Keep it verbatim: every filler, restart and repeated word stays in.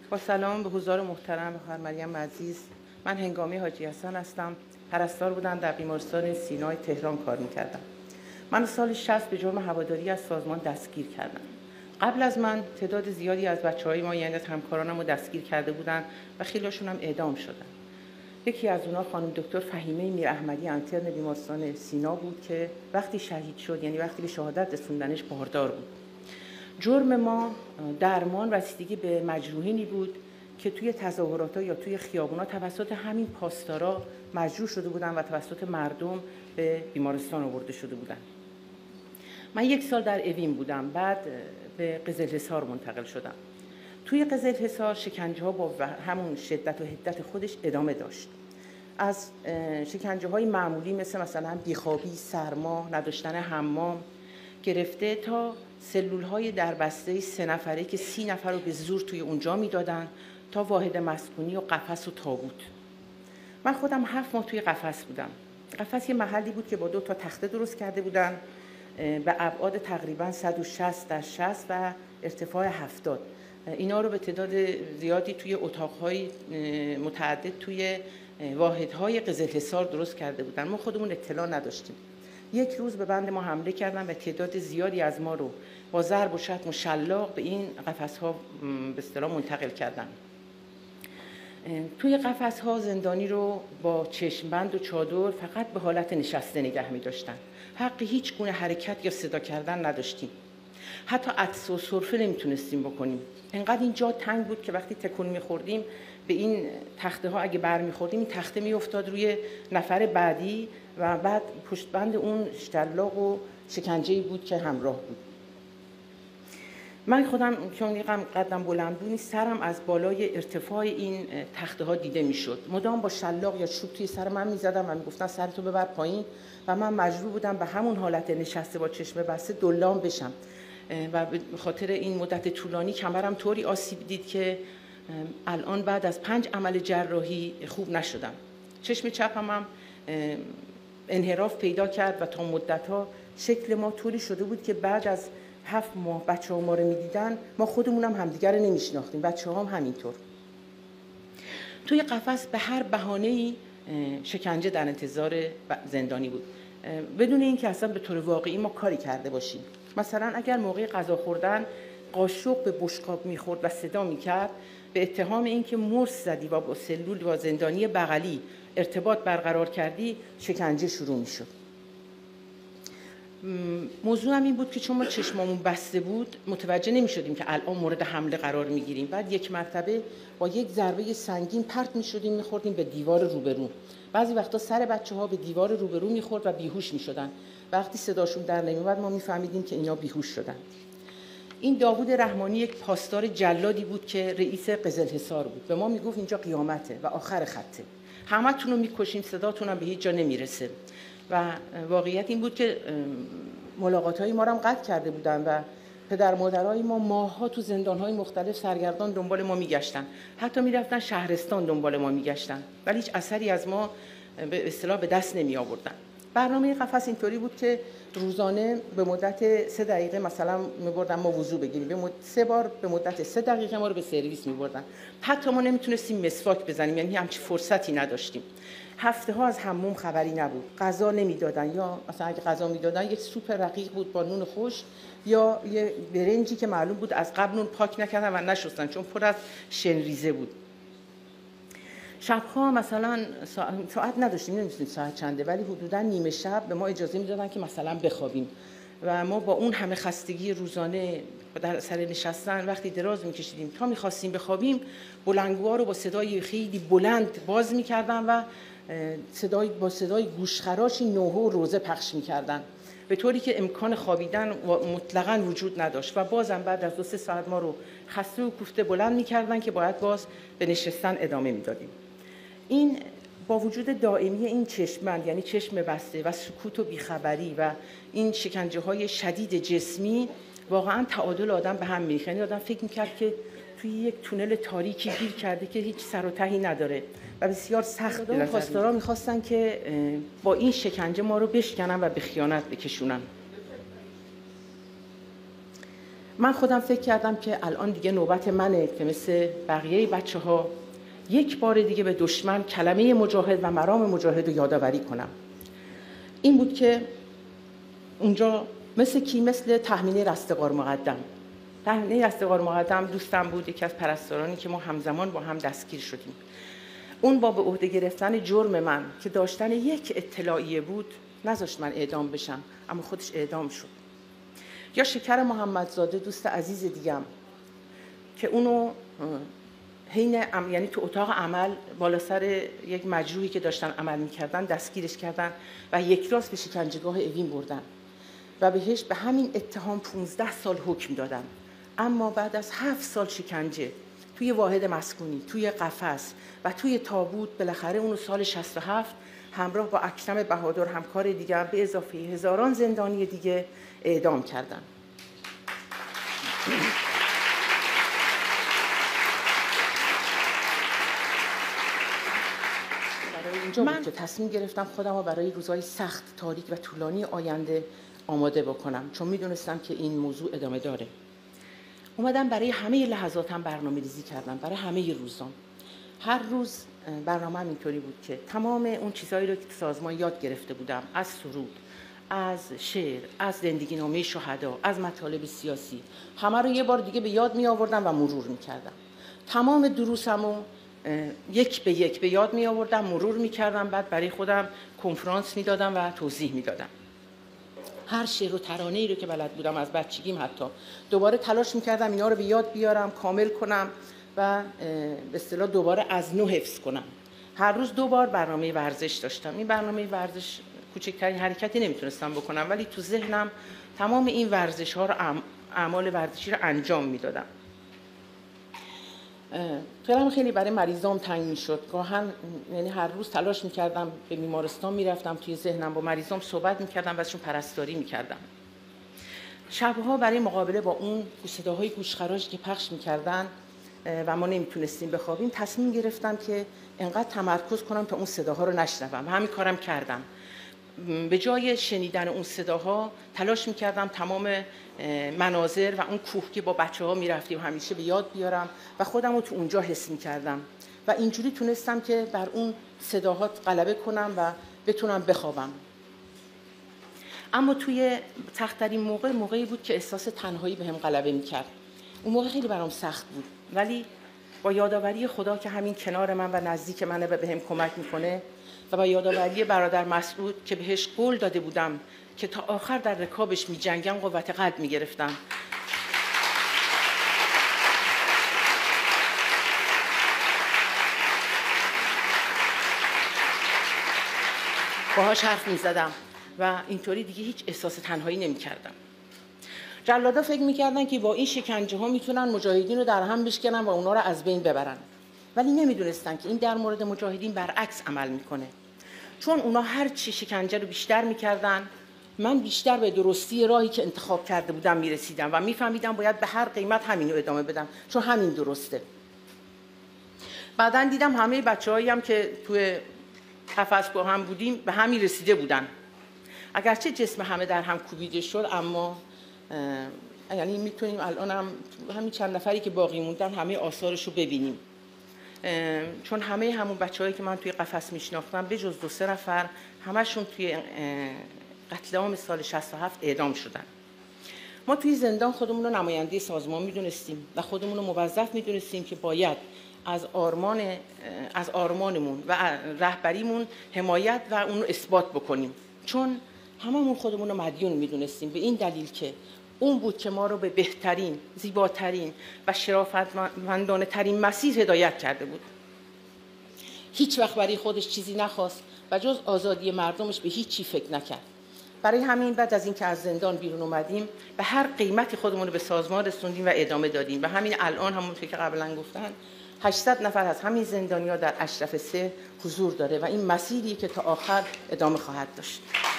با سلام به حضار محترم خانم مریم عزیز، من هنگامه حاج حسن هستم. پرستار بودم، در بیمارستان سینای تهران کار میکردم. من سال شصت به جرم هواداری از سازمان دستگیر کردم. قبل از من تعداد زیادی از بچه‌های ما یعنی از همکارانم رو دستگیر کرده بودن و خیلی‌هاشون هم اعدام شدن. یکی از اونها خانم دکتر فهیمه میر احمدی اینترن بیمارستان سینا بود که وقتی شهید شد، یعنی وقتی به شهادت رسوندنش، باردار بود. جرم ما درمان رسیدگی به مجروحینی بود که توی تظاهرات‌ها یا توی خیابونا توسط همین پاسدارا مجروح شده بودن و توسط مردم به بیمارستان آورده شده بودن. من یک سال در اوین بودم، بعد به غزل حصار منتقل شدم. توی غزل حصار شکنجه‌ها با همون شدت و حدت خودش ادامه داشت. از شکنجه‌های معمولی مثل مثلا بیخوابی، سرما، نداشتن حمام گرفته تا سلول‌های دربسته سه نفره که سی نفر رو به زور توی اونجا میدادن، تا واحد مسکونی و قفس و تابوت. من خودم هفت ماه توی قفس بودم. قفس یه محلی بود که با دو تا تخته درست کرده بودن به ابعاد تقریباً صد و شصت در شصت و ارتفاع هفتاد. اینا رو به تعداد زیادی توی اتاق‌های متعدد توی واحدهای غزل حصار درست کرده بودن. ما خودمون اطلاع نداشتیم. یک روز به بند ما حمله کردن و تعداد زیادی از ما رو با ضرب و شتم و شلاق به این قفس‌ها به اصطلاح منتقل کردن. توی قفس‌ها زندانی رو با چشمبند و چادر فقط به حالت نشسته نگه می‌داشتن. حق هیچ گونه حرکت یا صدا کردن نداشتیم. حتی عطس و سرفه نمیتونستیم بکنیم. انقدر این جا تنگ بود که وقتی تکون می‌خوردیم به این تخته ها اگه بر می‌خوردیم، این تخته می‌افتاد روی نفر بعدی و بعد پشتبند اون شلاق و شکنجه‌ای بود که همراه بود. من خودم چون قدم بلند بود، سرم از بالای ارتفاع این تخته ها دیده میشد. مدام با شلاق یا چوب توی سر من میزدن و میگفتن سرتو ببر پایین و من مجبور بودم به همون حالت نشسته با چشم بسته دلام بشم و به خاطر این مدت طولانی کمرم طوری آسیب دید که الان بعد از پنج عمل جراحی خوب نشدم. چشم چپم هم انحراف پیدا کرد و تا مدت‌ها شکل ما طوری شده بود که بعد از هفت ماه بچه ها ما رو می‌دیدن، ما خودمون هم همدیگر رو نمی‌شناختیم، بچه ها هم همینطور. توی قفس به هر بهانه‌ای شکنجه در انتظار زندانی بود، بدون اینکه اصلا به طور واقعی ما کاری کرده باشیم. مثلا اگر موقع غذا خوردن قاشق به بشقاب می‌خورد و صدا می‌کرد، به اتهام اینکه مرس زدی و با سلول و زندانی بغلی ارتباط برقرار کردی، شکنجه شروع می‌شد. موضوع هم این بود که چون ما چشمامون بسته بود متوجه نمی شدیم که الان مورد حمله قرار می گیریم. بعد یک مرتبه با یک ضربه سنگین پرت می شدیم، می خوردیم به دیوار روبرو. بعضی وقتا سر بچه ها به دیوار روبرو می خورد و بیهوش می شدن. وقتی صداشون در نمی اومد ما می فهمیدیم که اینا بیهوش شدن. این داوود رحمانی یک پاسدار جلادی بود که رئیس غزل حصار بود. به ما می گفت اینجا قیامته و آخر خطه. همتون رو می کشیم، صداتون هم به هیچ جا نمی رسه. و واقعیت این بود که ملاقات‌های ما رو هم قطع کرده بودن و پدر مادرای ما ماه‌ها تو زندان‌های مختلف سرگردان دنبال ما می‌گشتن. حتی می‌رفتن شهرستان دنبال ما می‌گشتن، ولی هیچ اثری از ما به اصطلاح به دست نمی‌آوردن. برنامه قفس اینطوری بود که روزانه به مدت سه دقیقه مثلا می‌بردن ما وضو بگیریم. به مدت سه بار به مدت سه دقیقه ما رو به سرویس می‌بردن. حتی ما نمی‌تونستیم مسواک بزنیم، یعنی همچین فرصتی نداشتیم. هفته ها از حموم خبری نبود. غذا نمیدادن، یا مثلا اگه غذا میدادن یک سوپ رقیق بود با نون خوش یا یه برنجی که معلوم بود از قبل نون پاک نکردن و نشستن چون پر از شنریزه بود. شبها مثلا ساعت نداشتیم، نمیدونیم ساعت چنده، ولی حدودا نیمه شب به ما اجازه میدادن که مثلا بخوابیم و ما با اون همه خستگی روزانه در سر نشستن وقتی دراز میکشیدیم تا میخواستیم بخوابیم، بلنگوها رو با صدای خیلی بلند باز میکردن و صدای با صدای گوشخراشی نوحه و روزه پخش می‌کردن، به طوری که امکان خوابیدن مطلقاً وجود نداشت و بازم بعد از دو سه ساعت ما رو خسته و کوفته بلند می‌کردن که باید باز به نشستن ادامه می‌دادیم. این با وجود دائمی این چشمبند، یعنی چشم بسته و سکوت و بیخبری و این شکنجه‌های شدید جسمی، واقعاً تعادل آدم به هم می‌ریخت. یعنی آدم فکر می‌کرد که توی یک تونل تاریکی گیر کرده که هیچ سر و تهی نداره و بسیار سخت به نظر میاد. پاسدارا می‌خواستن که با این شکنجه ما رو بشکنن و به خیانت بکشونن. من خودم فکر کردم که الان دیگه نوبت منه که مثل بقیه بچه ها یک بار دیگه به دشمن کلمه مجاهد و مرام مجاهد رو یادآوری کنم. این بود که اونجا مثل کی؟ مثل تحمینه رستگار مقدم. تحمینه رستگار مقدم دوستم بود، یکی از پرستارانی که ما همزمان با هم دستگیر شدیم. اون با به عهده گرفتن جرم من که داشتن یک اطلاعیه بود نذاشت من اعدام بشم، اما خودش اعدام شد. یا شکر محمدزاده دوست عزیز دیگم که اونو حین یعنی تو اتاق عمل بالا سر یک مجروحی که داشتن عمل میکردن دستگیرش کردن و یک راست به شکنجهگاه اوین بردن و بهش به همین اتهام پانزده سال حکم دادن. اما بعد از هفت سال شکنجه توی واحد مسکونی، توی قفس و توی تابوت بالاخره اونو سال شصت و هفت همراه با اکرم بهادر همکار دیگر به اضافه هزاران زندانی دیگه اعدام کردن. برای اینجا بود که تصمیم گرفتم خودم رو برای روزهای سخت، تاریک و طولانی آینده آماده بکنم، چون میدونستم که این موضوع ادامه داره. اومدم برای همه لحظاتم برنامه ریزی کردم، برای همه روزام. هر روز برنامه اینطوری بود که تمام اون چیزهایی رو که سازمان یاد گرفته بودم، از سرود، از شعر، از زندگی نامه شهدا، از مطالب سیاسی، همه رو یه بار دیگه به یاد می آوردم و مرور می کردم. تمام دروسمو یک به یک به یاد می آوردم، مرور می کردم، بعد برای خودم کنفرانس می دادم و توضیح می دادم. هر شعر و ترانه‌ای رو که بلد بودم از بچگیم حتی دوباره تلاش می کردم اینا رو به یاد بیارم، کامل کنم و به اصطلاح دوباره از نو حفظ کنم. هر روز دو بار برنامه ورزش داشتم. این برنامه ورزش کوچکترین حرکتی نمیتونستم بکنم، ولی تو ذهنم تمام این ورزش ها رو اعمال ورزشی رو انجام میدادم. دلم خیلی برای مریضام تنگ میشد. گاهن یعنی هر روز تلاش میکردم، به بیمارستان میرفتم، توی ذهنم با مریضام صحبت میکردم و ازشون پرستاری میکردم. شبها برای مقابله با اون صداهای گوشخراش که پخش میکردن و ما نمیتونستیم بخوابیم، تصمیم گرفتم که انقدر تمرکز کنم تا اون صداها رو نشنوم. همین کارم کردم. به جای شنیدن اون صداها تلاش میکردم تمام مناظر و اون کوه که با بچه ها میرفتیم همیشه به یاد بیارم و خودم رو تو اونجا حس میکردم و اینجوری تونستم که بر اون صداها غلبه کنم و بتونم بخوابم. اما توی سخت‌ترین موقع موقعی بود که احساس تنهایی بهم غلبه میکرد. اون موقع خیلی برام سخت بود، ولی با یادآوری خدا که همین کنار من و نزدیک منه و بهم کمک میکنه و با یادآوری برادر مسعود که بهش قول داده بودم که تا آخر در رکابش میجنگم، قوت قلب میگرفتم. باهاش حرف میزدم و اینطوری دیگه هیچ احساس تنهایی نمیکردم. جلادا فکر میکردن که با این شکنجه ها میتونن مجاهدین رو در هم بشکنن و اونا رو از بین ببرن، ولی نمیدونستن که این در مورد مجاهدین برعکس عمل میکنه. چون اونا هر چی شکنجه رو بیشتر میکردن، من بیشتر به درستی راهی که انتخاب کرده بودم میرسیدم و میفهمیدم باید به هر قیمت همین رو ادامه بدم، چون همین درسته. بعداً دیدم همه بچه‌هایی هم که توی قفس با هم بودیم به همین رسیده بودن. اگرچه جسم همه در هم کوبیده شد، اما یعنی میتونیم الان هم همین چند نفری که باقی موندن همه آثارش رو ببینیم، چون همه همون بچه‌هایی که من توی قفس میشناختم به جز دو سه نفر همشون توی قتل عام سال شصت و هفت اعدام شدن. ما توی زندان خودمون رو نماینده سازمان میدونستیم و خودمون رو موظف میدونستیم که باید از آرمان از آرمانمون و رهبریمون حمایت و اون رو اثبات بکنیم، چون هممون خودمون رو مدیون میدونستیم به این دلیل که اون بود که ما رو به بهترین، زیباترین و شرافتمندانه ترین مسیر هدایت کرده بود. هیچ وقت برای خودش چیزی نخواست و جز آزادی مردمش به هیچ چی فکر نکرد. برای همین بعد از اینکه از زندان بیرون اومدیم به هر قیمتی خودمون رو به سازمان رسوندیم و ادامه دادیم و همین الان همونطور که قبلا گفتن هشتصد نفر از همین زندانی‌ها در اشرف سه حضور داره و این مسیری که تا آخر ادامه خواهد داشت.